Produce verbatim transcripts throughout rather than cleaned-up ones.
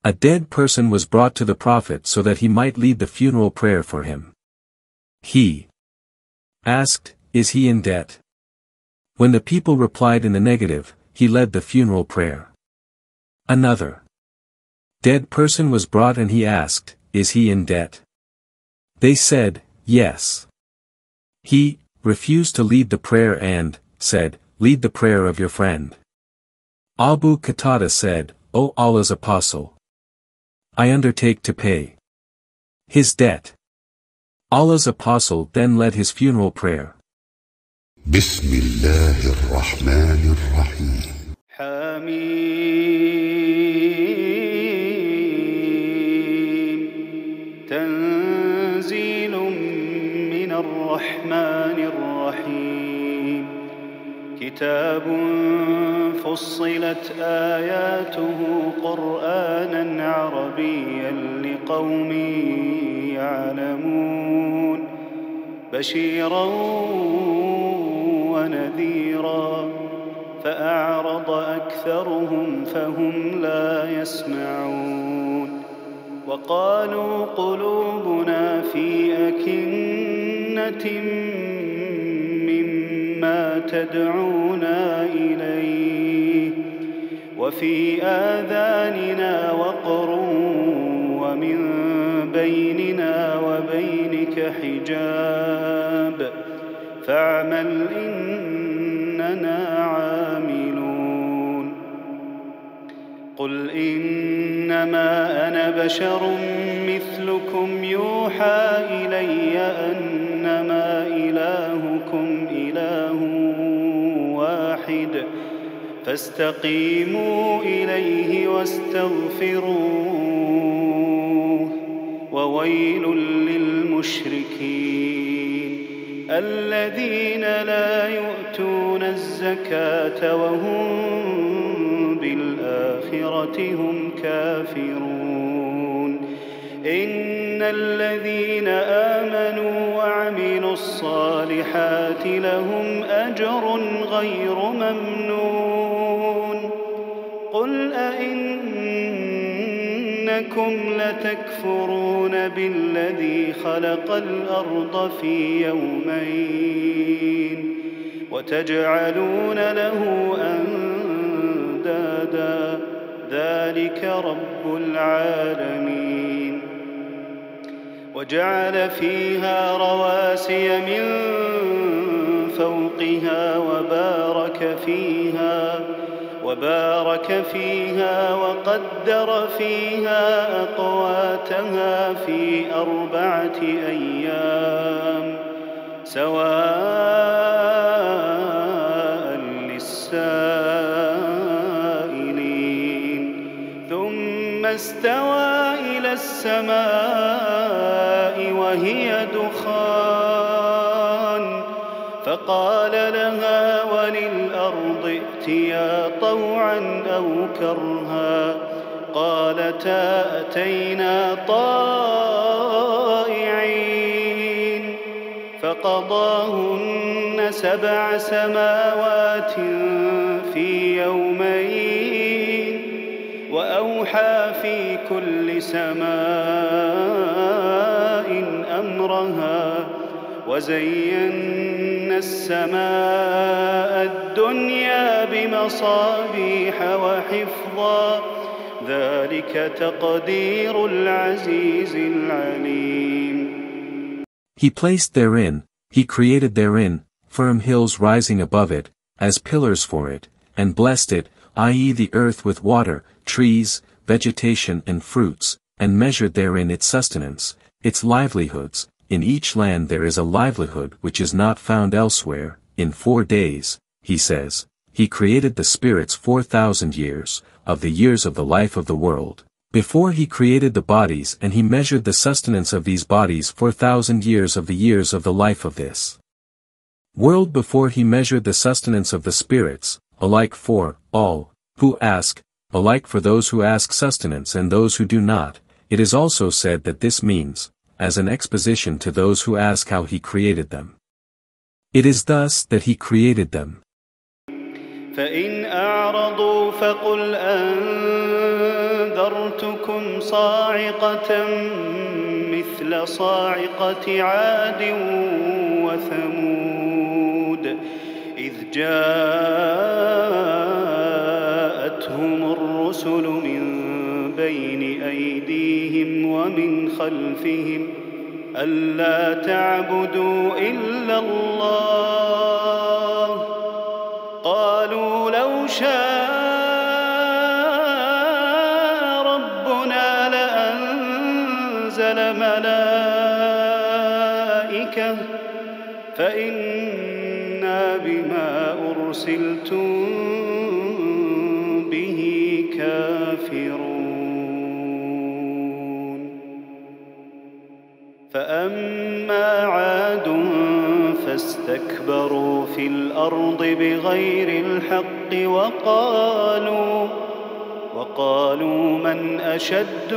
A dead person was brought to the prophet so that he might lead the funeral prayer for him. He asked, "Is he in debt?" When the people replied in the negative, he led the funeral prayer. Another dead person was brought and he asked, "Is he in debt?" They said, "Yes." He refused to lead the prayer and said, "Lead the prayer of your friend." Abu Qatada said, "O Allah's apostle, I undertake to pay his debt." Allah's apostle then led his funeral prayer. بسم الله الرحمن الرحيم حميم تنزيل من الرحمن الرحيم كتاب فصلت آياته قرآنا عربيا لقوم يعلمون بشيرا ونذيرا فأعرض أكثرهم فهم لا يسمعون وقالوا قلوبنا في أكنة مما تدعونا إليه وفي آذاننا وقر ومن بيننا وبينك حجاب فاعمل إننا عاملون قل إنما أنا بشر مثلكم يوحى إلي أنما إلهكم إله واحد فاستقيموا إليه واستغفروه وويل للمشركين الذين لا يؤتون الزكاة وهم بالآخرة هم كافرون إن الذين آمنوا وعملوا الصالحات لهم أجر غير ممنون قل أئنكم لتكفرون بالذي خلق الأرض في يومين وتجعلون له أندادا ذلك رب العالمين وجعل فيها رواسي من فوقها وبارك فيها وبارك فيها وقدر فيها أقواتها في أربعة أيام سواء للسائلين ثم استوى إلى السماء وهي دخان فقال لها وللأرض ائتيا طوعا أو كرها قالتا أتينا طائعين فقضاهن سبع سماوات في يومين وأوحى في كل سماء أمرها وزينا السماء الدنيا بمصابيح وحفظا ذلك تقدير العزيز العليم. He placed therein, he created therein, firm hills rising above it, as pillars for it, and blessed it, that is the earth with water, trees, vegetation and fruits, and measured therein its sustenance, its livelihoods. In each land there is a livelihood which is not found elsewhere. In four days, he says, he created the spirits four thousand years, of the years of the life of the world, before he created the bodies, and he measured the sustenance of these bodies four thousand years of the years of the life of this world before he measured the sustenance of the spirits, alike for all who ask, alike for those who ask sustenance and those who do not. It is also said that this means, as an exposition to those who ask how he created them. It is thus that he created them. فإن أعرضوا فقل أنذرتكم صاعقة مثل صاعقة عاد وثمود إذ جاءتهم الرسل من بين أيديهم ومن خلفهم ألا تعبدوا إلا الله قالوا لو شاء ربنا لأنزل ملائكة فإنا بما أرسلتم به كافرون فأما عاد فاستكبروا في الأرض بغير الحق وقالوا وقالوا من أشد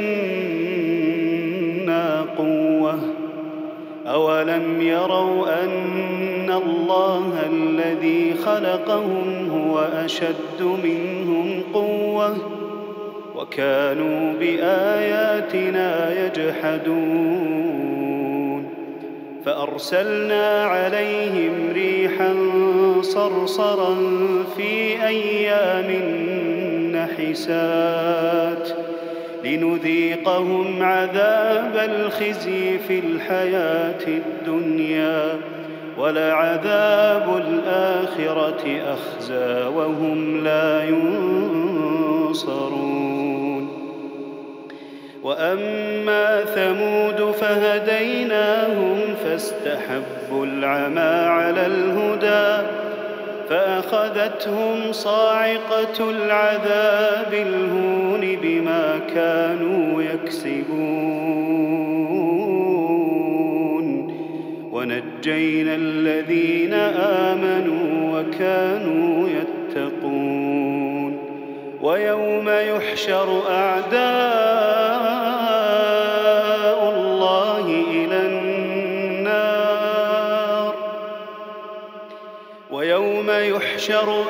منا قوة أولم يروا أن الله الذي خلقهم هو أشد منهم قوة وكانوا بآياتنا يجحدون فأرسلنا عليهم ريحا صرصرا في أيام نحسات لنذيقهم عذاب الخزي في الحياة الدنيا ولعذاب الآخرة أخزى وهم لا ينصرون وأما ثمود فهديناهم فاستحبوا العمى على الهدى فأخذتهم صاعقة العذاب الهون بما كانوا يكسبون ونجينا الذين آمنوا وكانوا يتقون ويوم يحشر أعداء الله إلى النار ويوم يحشر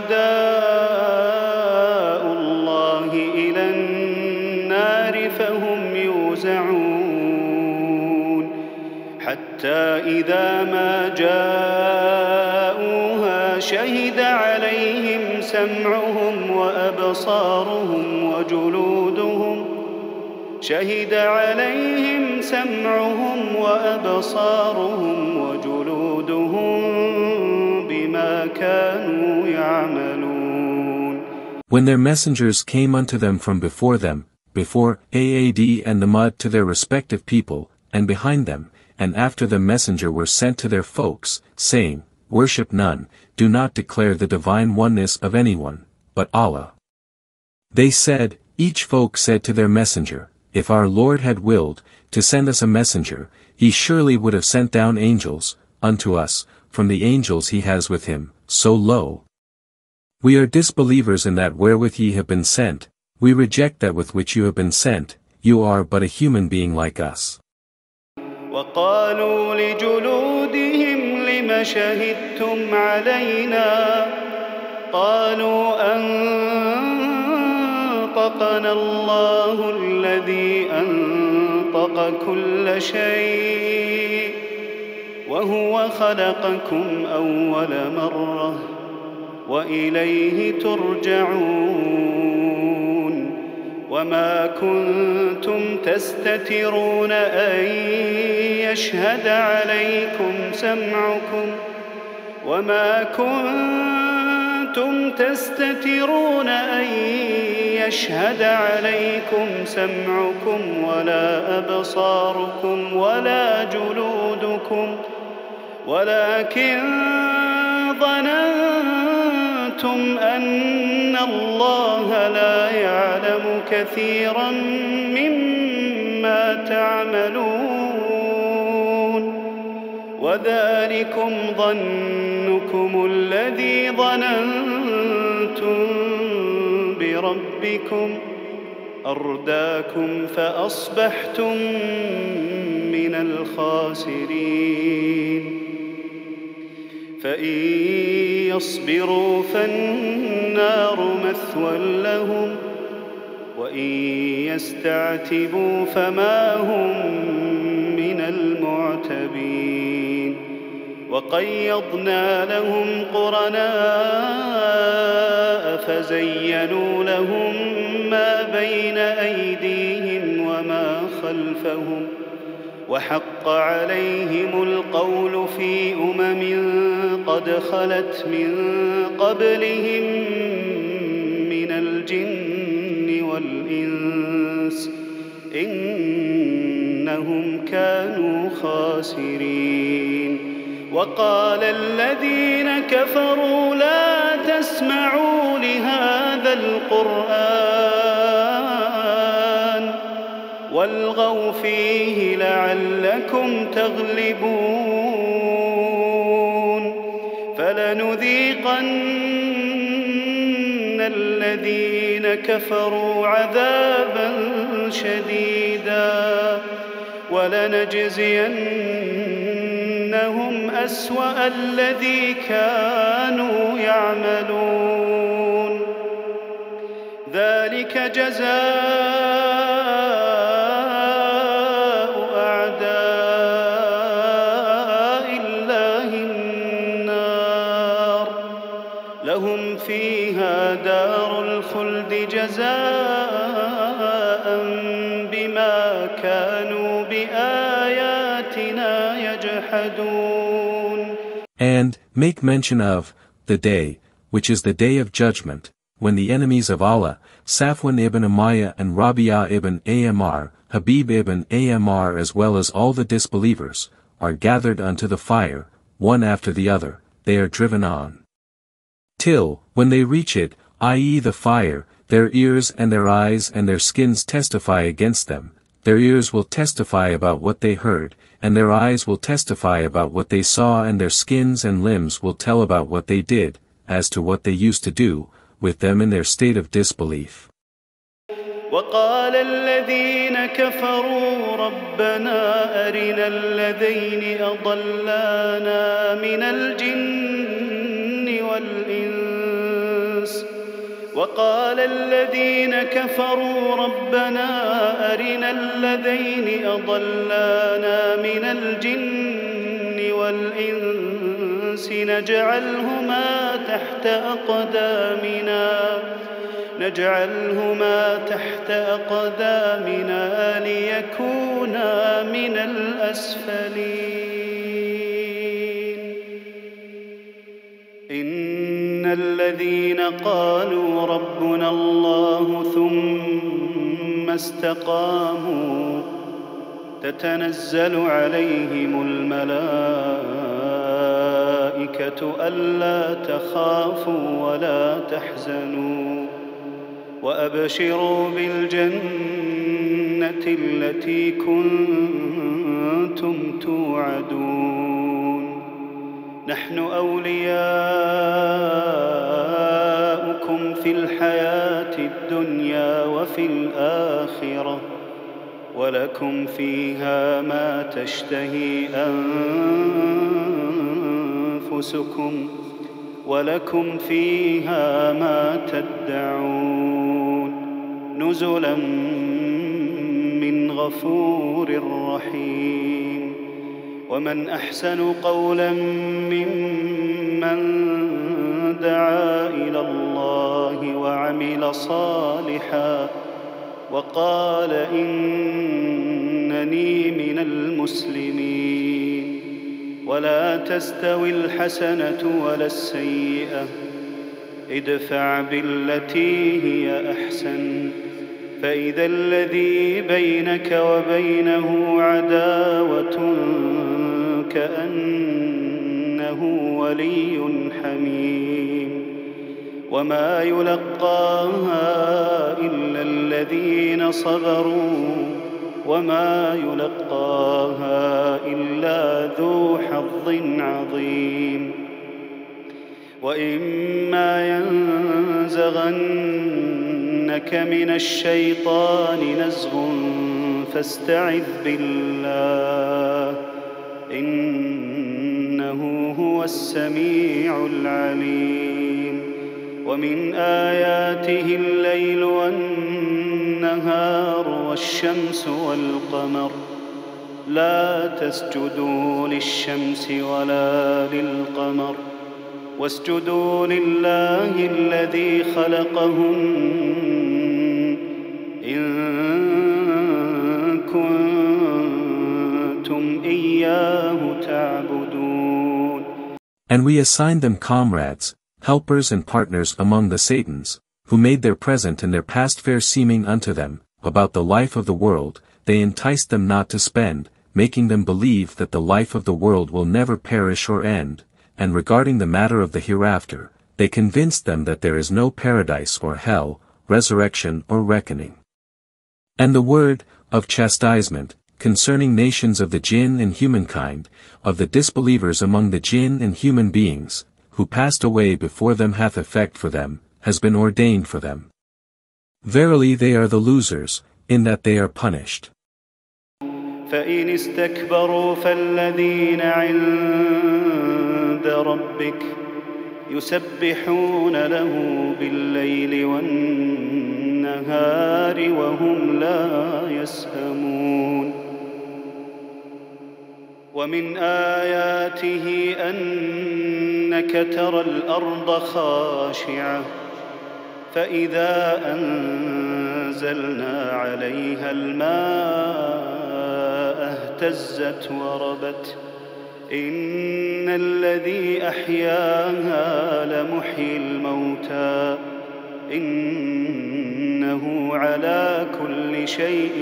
أعداء الله إلى النار فهم يوزعون حتى إذا ما جاءوها شهد عليهم سمعهم وأبصارهم وجلودهم شهد عليهم سمعهم وأبصارهم وجلودهم بما كانوا يعملون. When their messengers came unto them from before them, before Ad and the mud to their respective people, and behind them, and after the messenger were sent to their folks, saying, Worship none, do not declare the divine oneness of anyone, but Allah. They said, each folk said to their messenger, If our Lord had willed, to send us a messenger, he surely would have sent down angels, unto us, from the angels he has with him, so lo. We are disbelievers in that wherewith ye have been sent, we reject that with which you have been sent, you are but a human being like us. وقالوا لجلودهم لم شهدتم علينا قالوا أنطقنا الله الذي أنطق كل شيء وهو خلقكم أول مرة وإليه ترجعون وما كنتم تستترون أن يشهد عليكم سمعكم وما كنتم تستترون أن يشهد عليكم سمعكم ولا أبصاركم ولا جلودكم ولكن ظننتم أن الله لا يعلم كثيرا مما تعملون وذلكم ظنكم الذي ظننتم بربكم أرداكم فأصبحتم من الخاسرين فإن يصبروا فالنار مثوى لهم وإن يستعتبوا فما هم من المعتبين وقيضنا لهم قرناء فزينوا لهم ما بين أيديهم وما خلفهم وحق عليهم القول في أمم قد خلت من قبلهم من الجن والإنس إنهم كانوا خاسرين وقال الذين كفروا لا تسمعوا لهذا القرآن والغوا فيه لعلكم تغلبون فلنذيقن الذين كفروا عذابا شديدا ولنجزينهم أسوأ الذي كانوا يعملون ذلك جزاء أعداء الله النار لهم فيها دار الخلد جزاء بما كانوا بآياتنا يجحدون. And make mention of the day, which is the day of judgment, when the enemies of Allah, Safwan ibn Umayyah and Rabi'ah ibn Amr, Habib ibn Amr as well as all the disbelievers, are gathered unto the fire, one after the other, they are driven on. Till, when they reach it, that is the fire, their ears and their eyes and their skins testify against them, their ears will testify about what they heard, and their eyes will testify about what they saw and their skins and limbs will tell about what they did, as to what they used to do, with them in their state of disbelief. وقال الذين كفروا ربنا أرنا الذين أضلانا من الجن والإنس وقال الذين كفروا ربنا أرنا الذين أضلانا من الجن والإنس نجعلهما تحت أقدامنا نجعلهما تحت أقدامنا ليكونا من الأسفلين إن الذين قالوا ربنا الله ثم استقاموا تتنزل عليهم الملائكة ألا تخافوا ولا تحزنوا وأبشروا بالجنة التي كنتم توعدون نحن أولياؤكم في الحياة الدنيا وفي الآخرة ولكم فيها ما تشتهي أنفسكم ولكم فيها ما تدعون نزلا من غفور رحيم ومن أحسن قولا ممن دعا إلى الله وعمل صالحا وقال إنني من المسلمين ولا تستوي الحسنة ولا السيئة ادفع بالتي هي أحسن فإذا الذي بينك وبينه عداوة كأنه ولي حميم وما يلقاها إلا الذين صبروا وما يلقاها إلا ذو حظ عظيم وإما ينزغنك من الشيطان نزغ فاستعذ بالله إنه هو السميع العليم ومن آياته الليل والنهار والنهار والشمس والقمر لا تسجدوا للشمس ولا للقمر واسجدوا لله الذي خلقهن إن كنتم إياه تعبدون. And we assigned them comrades, helpers and partners among the Satans, who made their present and their past fair seeming unto them. About the life of the world, they enticed them not to spend, making them believe that the life of the world will never perish or end, and regarding the matter of the hereafter, they convinced them that there is no paradise or hell, resurrection or reckoning. And the word, of chastisement, concerning nations of the jinn and humankind, of the disbelievers among the jinn and human beings, who passed away before them hath effect for them, has been ordained for them. Verily they are the losers, in that they are punished. فإن استكبروا فالذين عند ربك يسبحون له بالليل والنهار وهم لا يسأمون. ومن آياته أنك ترى الأرض خاشعة فإذا أنزلنا عليها الماء اهتزت وربت إن الذي أحياها لمحيي الموتى إنه على كل شيء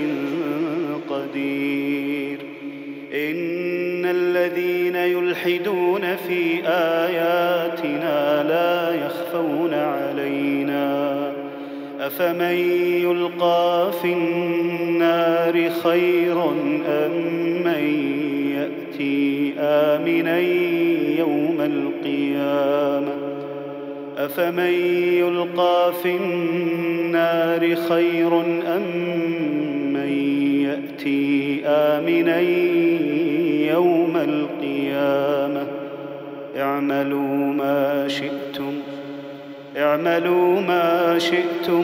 قدير. إن الذين يلحدون في آياتنا لا يخفون علينا أفمن يلقى في النار خير أم من يأتي آمنا يوم القيامة أفمن يلقى في النار خير أم من يأتي آمنا يوم القيامة اعملوا ما شئتم اعملوا ما شئتم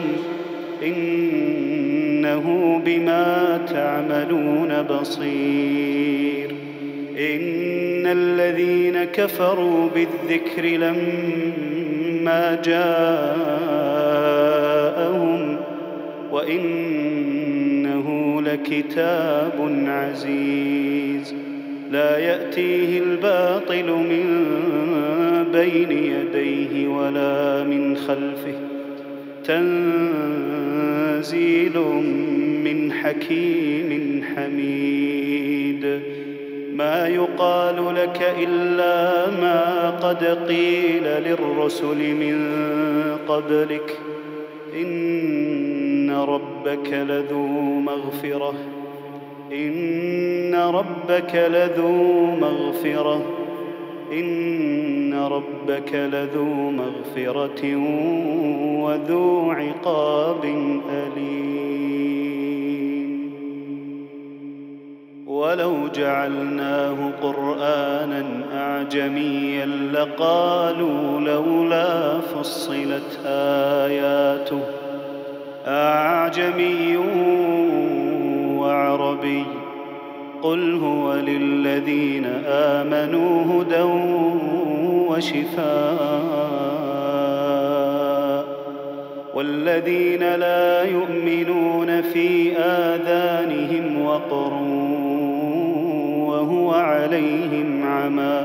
إنه بما تعملون بصير. إن الذين كفروا بالذكر لما جاءهم وإنه لكتاب عزيز لا يأتيه الباطل من بين يديه ولا من خلفه تنزيل من حكيم حميد. ما يقال لك إلا ما قد قيل للرسل من قبلك إن ربك لذو مغفرة إن ربك لذو مغفرة إن ربك لذو مغفرة وذو عقاب أليم. ولو جعلناه قرآنا أعجميا لقالوا لولا فصلت آياته أعجمي وعربي قل هو للذين آمنوا هدى وشفاء والذين لا يؤمنون في آذانهم وقر وهو عليهم عمى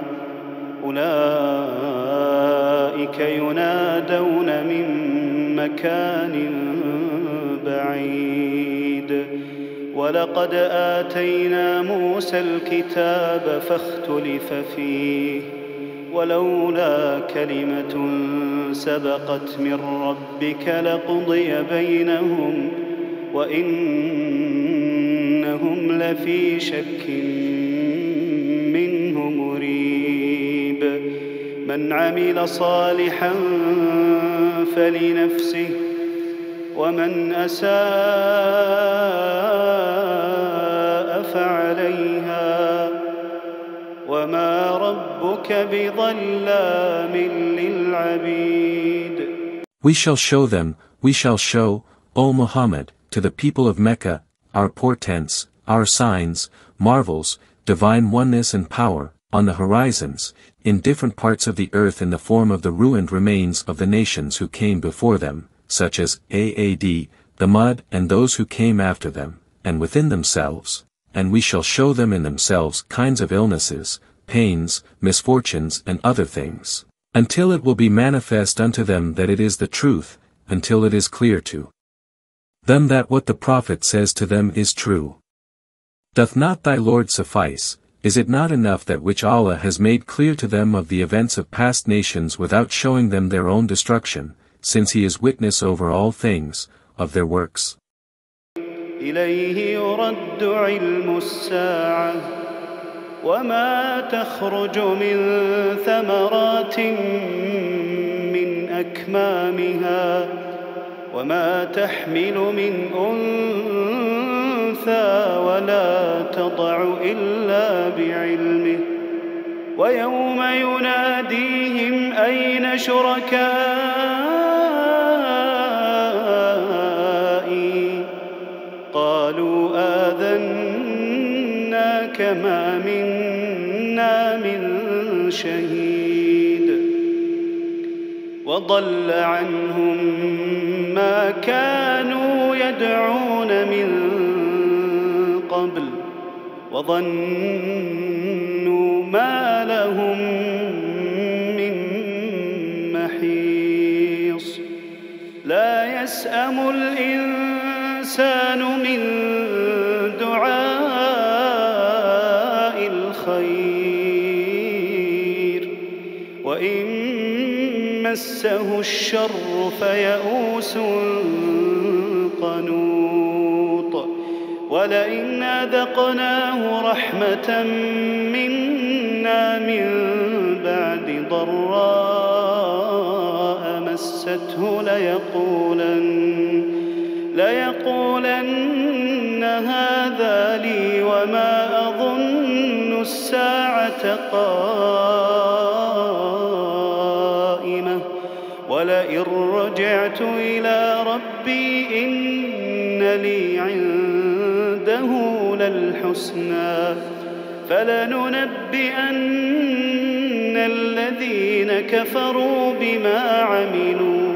أولئك ينادون من مكان بعيد. ولقد آتينا موسى الكتاب فاختلف فيه ولولا كلمة سبقت من ربك لقضي بينهم وإنهم لفي شك منه مريب. من عمل صالحا فلنفسه ومن أساء فعليها وما ربك بظلام للعبيد. We shall show them, we shall show, O Muhammad, to the people of Mecca, our portents, our signs, marvels, divine oneness and power, on the horizons, in different parts of the earth in the form of the ruined remains of the nations who came before them, such as Ad, the mud and those who came after them, and within themselves, and we shall show them in themselves kinds of illnesses, pains, misfortunes and other things, until it will be manifest unto them that it is the truth, until it is clear to them that what the prophet says to them is true. Doth not thy Lord suffice? Is it not enough that which Allah has made clear to them of the events of past nations without showing them their own destruction, since he is witness over all things, of their works? إليه يرد علم الساعة وما تخرج من ثمرات من أكمامها وما تحمل من أنثى ولا تضع إلا بعلمه ويوم يناديهم أين شركائي قالوا آذناك ما منا من شهيد وضل عنهم ما كانوا يدعون من قبل وظنوا ما لهم من محيص لا يسأم الإنسان من دعاء الخير وإن مسه الشر فيئوس قنوط ولئن أذقناه رحمة منا من بعد ضراء مسته ليقولن ليقولن هذا لي وما أظن الساعة قائمة ولئن رجعت إلى ربي إن لي عنده للحسنى فلننبئن الذين كفروا بما عملوا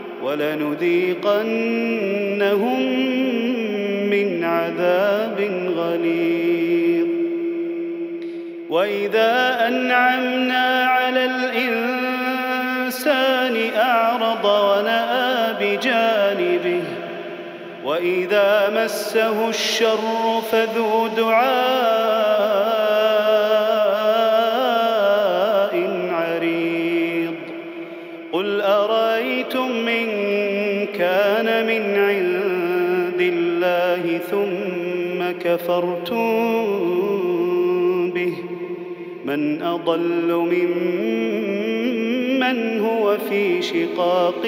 ولنذيقنهم من عذاب غليظ وإذا أنعمنا على الإنسان أعرض ونأى بجانبه وإذا مسه الشر فذو دعاء عريض قل أرأيتم إن كان من عند الله ثم كفرتم به من أضل ممن هو في شقاق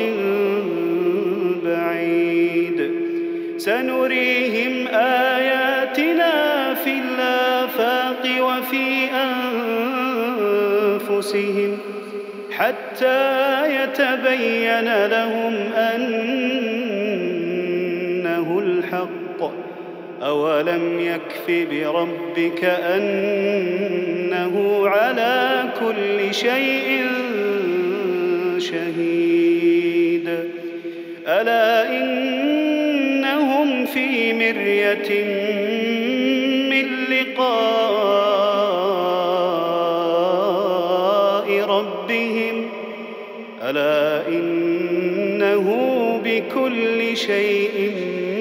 بعيد سنريهم آياتنا في الآفاق وفي أنفسهم حتى يتبين لهم أنه الحق أولم يكف بربك أنه على كل شيء شهيد ألا إنهم في مرية من لقاء ربهم ألا إنه بكل شيء